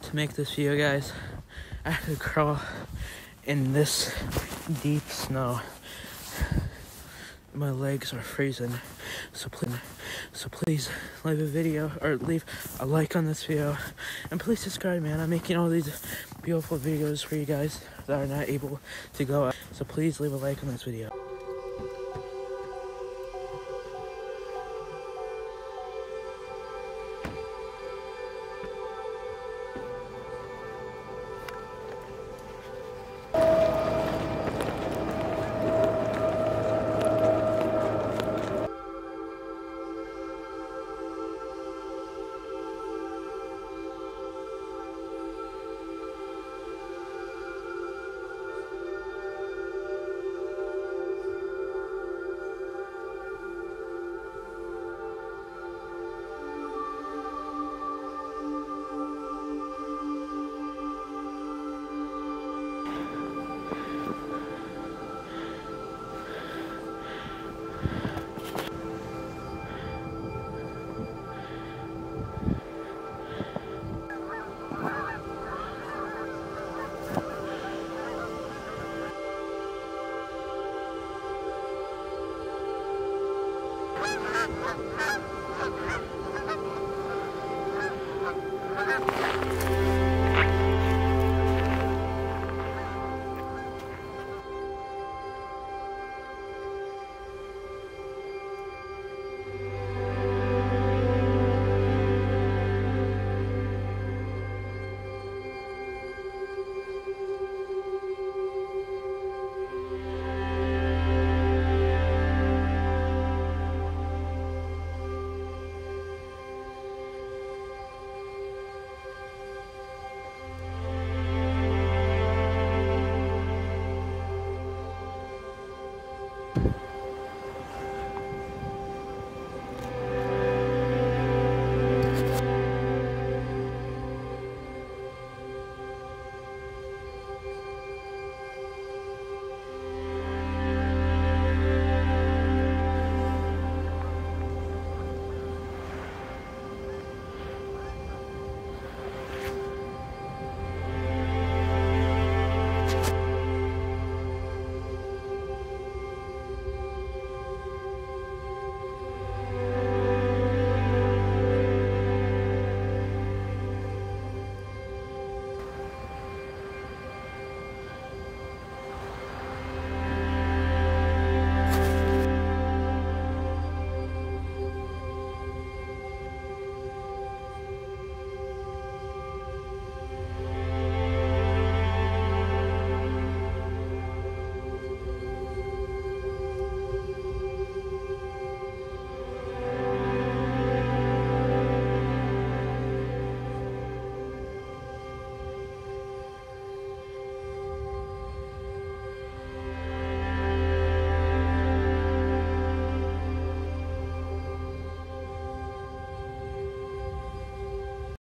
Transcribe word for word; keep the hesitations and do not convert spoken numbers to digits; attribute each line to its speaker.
Speaker 1: to make this video, guys. I had to crawl in this deep snow. My legs are freezing, so please, so please leave a video or leave a like on this video, and please subscribe, man. I'm making all these beautiful videos for you guys that are not able to go out, so please leave a like on this video.